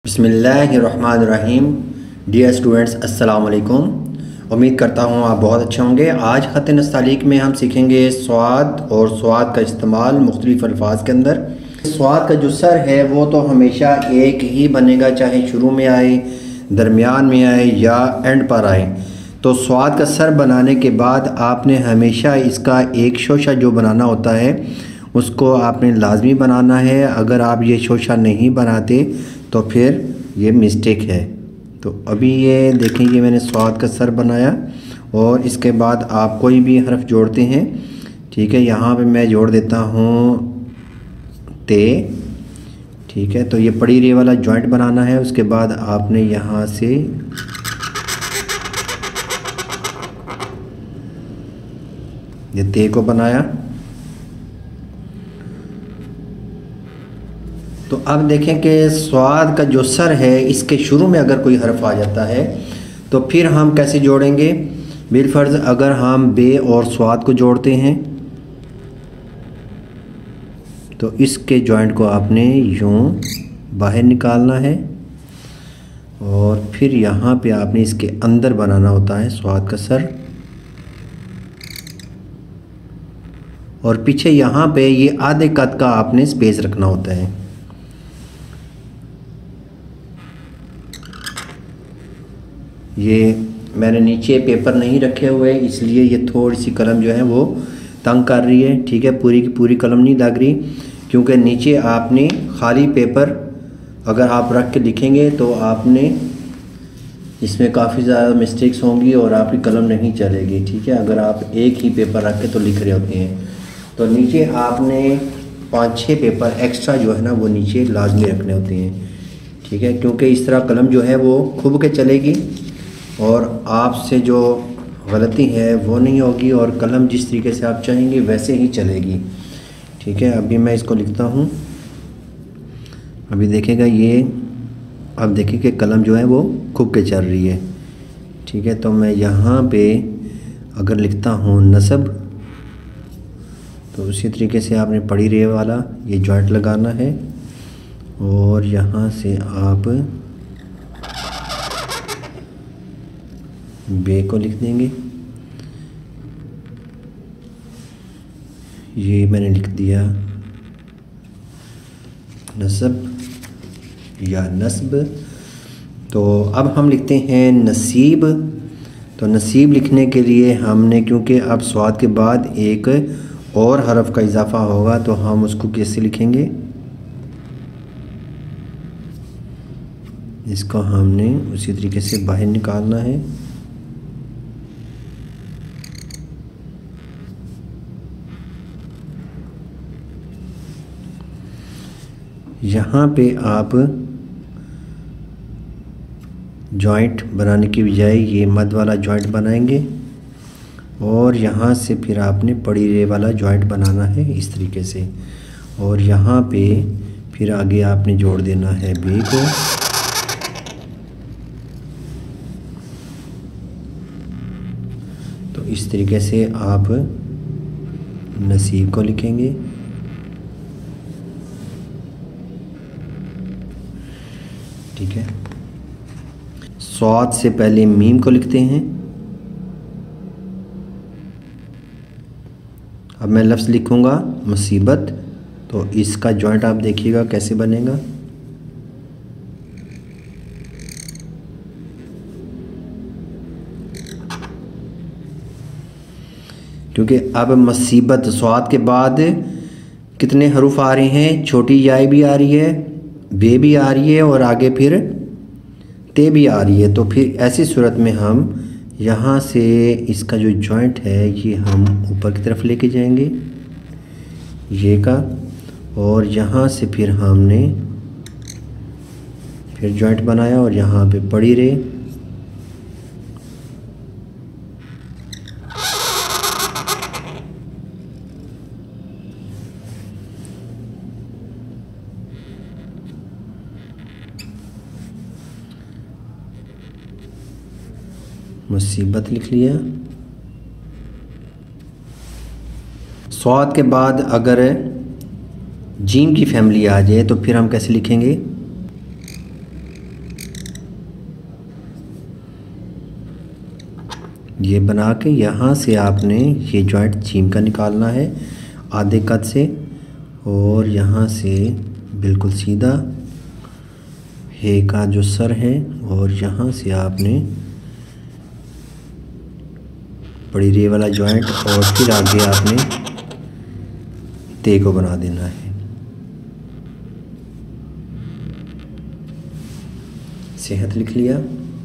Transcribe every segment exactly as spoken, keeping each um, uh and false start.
बिस्मिल्लाहिर्रहमानिर्रहीम। Dear students, अस्सलाम वालेकुम। उम्मीद करता हूँ आप बहुत अच्छे होंगे। आज ख़त नस्तालीक में हम सीखेंगे स्वाद और स्वाद का इस्तेमाल मुख्तलिफ़ अल्फाज के अंदर। स्वाद का जो सर है वो तो हमेशा एक ही बनेगा, चाहे शुरू में आए, दरमियान में आए या एंड पर आए। तो स्वाद का सर बनाने के बाद आपने हमेशा इसका एक शोशा जो बनाना होता है उसको आपने लाजमी बनाना है। अगर आप ये शोशा नहीं बनाते तो फिर ये मिस्टेक है। तो अभी ये देखें, ये मैंने स्वाद का सर बनाया और इसके बाद आप कोई भी हर्फ जोड़ते हैं, ठीक है। यहाँ पे मैं जोड़ देता हूँ ते, ठीक है। तो ये पड़ी रे वाला जॉइंट बनाना है। उसके बाद आपने यहाँ से ये ते को बनाया। तो अब देखें कि स्वाद का जो सर है इसके शुरू में अगर कोई हर्फ आ जाता है तो फिर हम कैसे जोड़ेंगे। बिलफर्ज अगर हम बे और स्वाद को जोड़ते हैं तो इसके जॉइंट को आपने यूं बाहर निकालना है और फिर यहाँ पे आपने इसके अंदर बनाना होता है स्वाद का सर। और पीछे यहाँ पे ये आधे कद का आपने स्पेस रखना होता है। ये मैंने नीचे पेपर नहीं रखे हुए इसलिए ये थोड़ी सी कलम जो है वो तंग कर रही है, ठीक है। पूरी की पूरी कलम नहीं लग रही क्योंकि नीचे आपने खाली पेपर अगर आप रख के लिखेंगे तो आपने इसमें काफ़ी ज़्यादा मिस्टेक्स होंगी और आपकी कलम नहीं चलेगी, ठीक है। अगर आप एक ही पेपर रख के तो लिख रहे होते हैं तो नीचे आपने पाँच छः पेपर एक्स्ट्रा जो है ना वो नीचे लाजमी रखने होते हैं, ठीक है। क्योंकि इस तरह कलम जो है वो खुब के चलेगी और आपसे जो गलती है वो नहीं होगी और कलम जिस तरीके से आप चाहेंगे वैसे ही चलेगी, ठीक है। अभी मैं इसको लिखता हूँ। अभी देखेगा ये, अब देखिए कि कलम जो है वो खुब के चल रही है, ठीक है। तो मैं यहाँ पे अगर लिखता हूँ नस्ब तो उसी तरीके से आपने पड़ी रे वाला ये जॉइंट लगाना है और यहाँ से आप बे को लिख देंगे। ये मैंने लिख दिया नस्ब या नस्ब। तो अब हम लिखते हैं नसीब। तो नसीब लिखने के लिए हमने, क्योंकि अब स्वाद के बाद एक और हरफ का इजाफा होगा तो हम उसको कैसे लिखेंगे, इसको हमने उसी तरीके से बाहर निकालना है। यहाँ पे आप जॉइंट बनाने की बजाय ये मद वाला जॉइंट बनाएंगे और यहाँ से फिर आपने पड़ी रे वाला जॉइंट बनाना है इस तरीके से। और यहाँ पे फिर आगे आपने जोड़ देना है बे को। तो इस तरीके से आप नसीब को लिखेंगे, ठीक है। स्वाद से पहले मीम को लिखते हैं। अब मैं लफ्ज़ लिखूंगा मुसीबत, तो इसका जॉइंट आप देखिएगा कैसे बनेगा। क्योंकि अब मुसीबत स्वाद के बाद कितने हरूफ आ रहे हैं, छोटी याई भी आ रही है, बे भी आ रही है और आगे फिर ते भी आ रही है। तो फिर ऐसी सूरत में हम यहाँ से इसका जो जॉइंट है ये हम ऊपर की तरफ लेके जाएंगे ये का, और यहाँ से फिर हमने फिर जॉइंट बनाया और यहाँ पे पड़ी रे। मुसीबत लिख लिया। स्वाद के बाद अगर जीम की फैमिली आ जाए तो फिर हम कैसे लिखेंगे, ये बना के यहाँ से आपने ये जॉइंट चीम का निकालना है आधे कद से, और यहाँ से बिल्कुल सीधा हे का जो सर है, और यहाँ से आपने बड़ी रे वाला जॉइंट, और फिर आगे आपने ते को बना देना है। सेहत लिख लिया।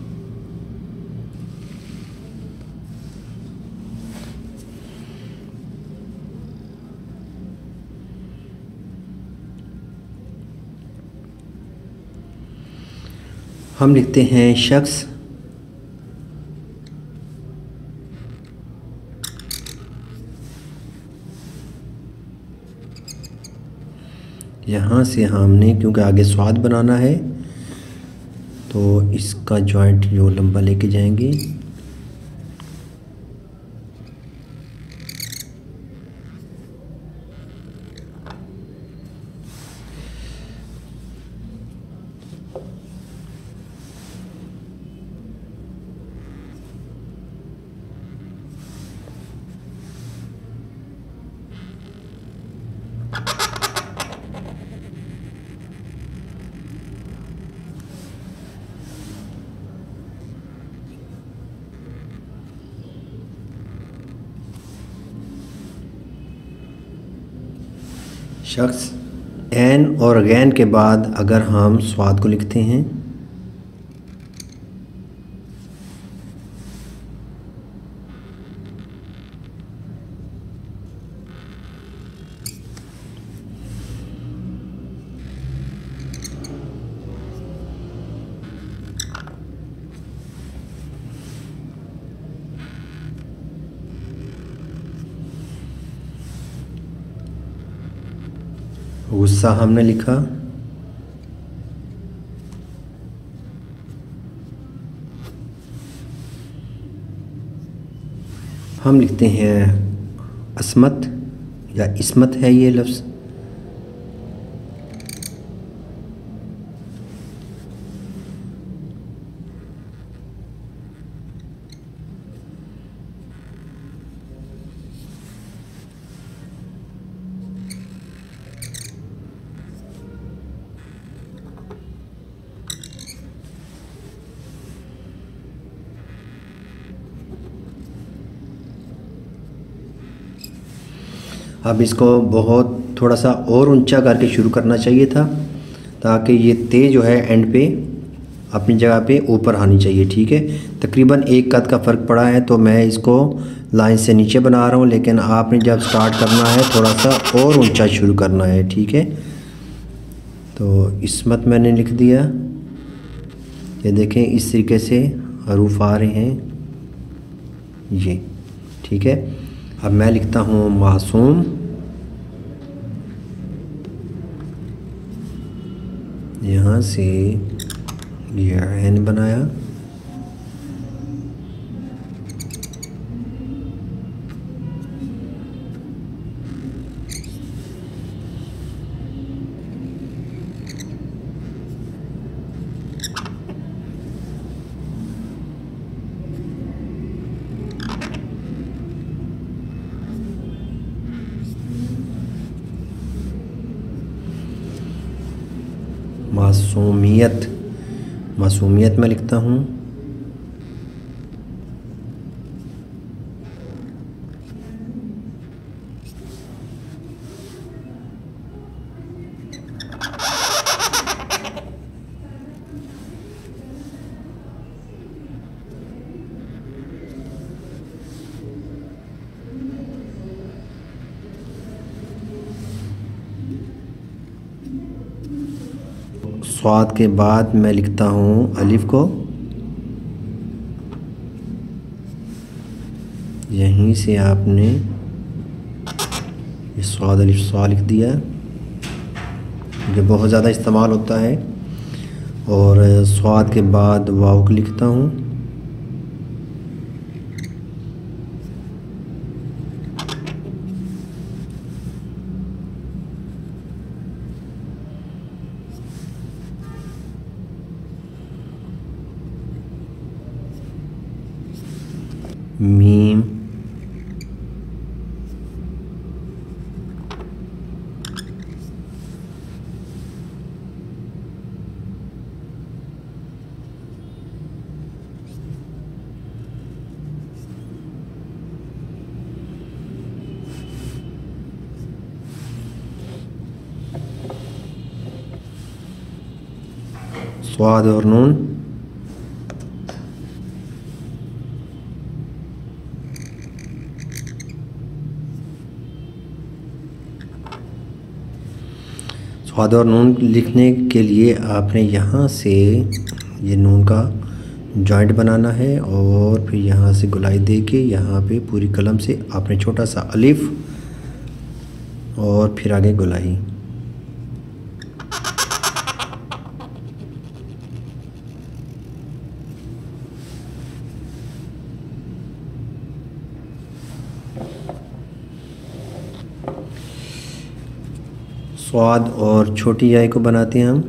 हम लिखते हैं शख्स, यहाँ से हमने क्योंकि आगे स्वाद बनाना है तो इसका जॉइंट जो लंबा लेके जाएंगे। शख्स एन और गैन के बाद अगर हम स्वाद को लिखते हैं, गुस्सा हमने लिखा, हम लिखते हैं असमत या इसमत है ये लफ्ज़। अब इसको बहुत थोड़ा सा और ऊंचा करके शुरू करना चाहिए था, ताकि ये ते जो है एंड पे अपनी जगह पे ऊपर आनी चाहिए। ठीक है, तकरीबन एक कद का फ़र्क पड़ा है तो मैं इसको लाइन से नीचे बना रहा हूँ, लेकिन आपने जब स्टार्ट करना है थोड़ा सा और ऊंचा शुरू करना है। ठीक है, तो इसमत मैंने लिख दिया। ये देखें इस तरीके से हरूफ आ रहे हैं ये। ठीक है, अब मैं लिखता हूँ मासूम, यहाँ से ये ऐन बनाया, मासूमियत, मासूमियत में लिखता हूँ। स्वाद के बाद मैं लिखता हूँ अलिफ को, यहीं से आपने ये स्वाद अलिफ स्वा लिख दिया, जो बहुत ज़्यादा इस्तेमाल होता है। और स्वाद के बाद वाव को लिखता हूँ, मीम स्वाद और नून स्वाद और नून लिखने के लिए आपने यहाँ से ये नून का जॉइंट बनाना है और फिर यहाँ से गोलाई दे के यहाँ पे पूरी कलम से आपने छोटा सा अलिफ और फिर आगे गोलाई। स्वाद और छोटी आई को बनाते हैं हम।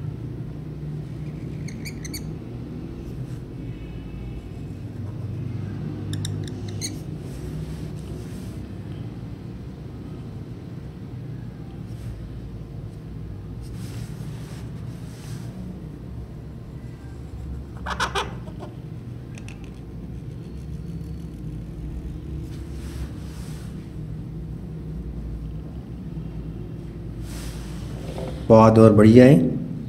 स्वाद और बढ़िया है।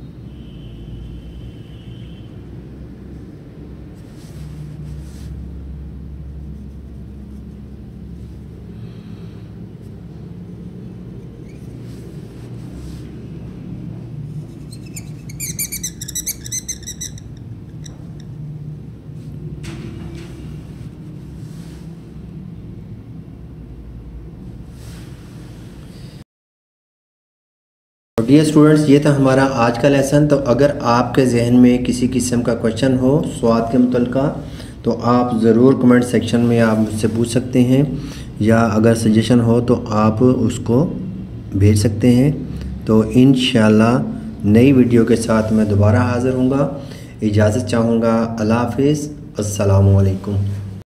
डियर स्टूडेंट्स, ये था हमारा आज का लेसन। तो अगर आपके जहन में किसी किस्म का क्वेश्चन हो स्वाद के मुतल्लिका तो आप ज़रूर कमेंट सेक्शन में आप मुझसे पूछ सकते हैं, या अगर सजेशन हो तो आप उसको भेज सकते हैं। तो इंशाल्लाह नई वीडियो के साथ मैं दोबारा हाज़िर हूँगा। इजाज़त चाहूँगा। अल्लाह हाफ़िज़। अस्सलामु अलैकुम।